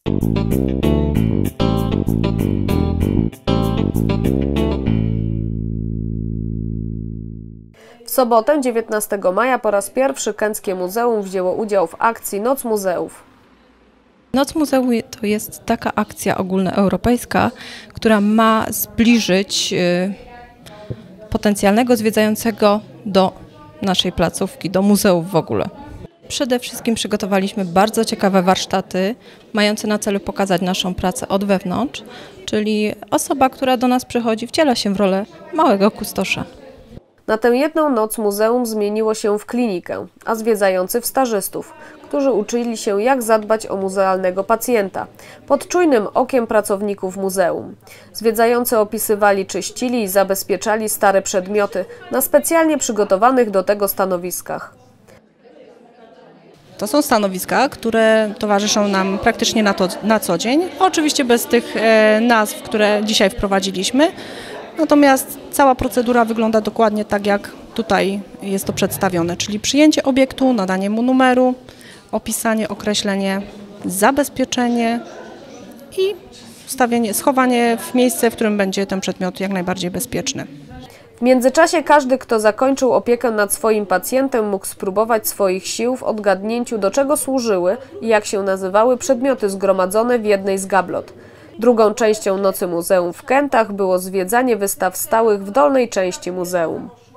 W sobotę 19 maja po raz pierwszy Kęckie Muzeum wzięło udział w akcji Noc Muzeów. Noc Muzeum to jest taka akcja ogólnoeuropejska, która ma zbliżyć potencjalnego zwiedzającego do naszej placówki, do muzeów w ogóle. Przede wszystkim przygotowaliśmy bardzo ciekawe warsztaty, mające na celu pokazać naszą pracę od wewnątrz, czyli osoba, która do nas przychodzi, wciela się w rolę małego kustosza. Na tę jedną noc muzeum zmieniło się w klinikę, a zwiedzający w stażystów, którzy uczyli się, jak zadbać o muzealnego pacjenta, pod czujnym okiem pracowników muzeum. Zwiedzający opisywali, czyścili i zabezpieczali stare przedmioty na specjalnie przygotowanych do tego stanowiskach. To są stanowiska, które towarzyszą nam praktycznie na co dzień, oczywiście bez tych nazw, które dzisiaj wprowadziliśmy. Natomiast cała procedura wygląda dokładnie tak, jak tutaj jest to przedstawione, czyli przyjęcie obiektu, nadanie mu numeru, opisanie, określenie, zabezpieczenie i schowanie w miejsce, w którym będzie ten przedmiot jak najbardziej bezpieczny. W międzyczasie każdy, kto zakończył opiekę nad swoim pacjentem, mógł spróbować swoich sił w odgadnięciu, do czego służyły i jak się nazywały przedmioty zgromadzone w jednej z gablot. Drugą częścią Nocy Muzeum w Kętach było zwiedzanie wystaw stałych w dolnej części muzeum.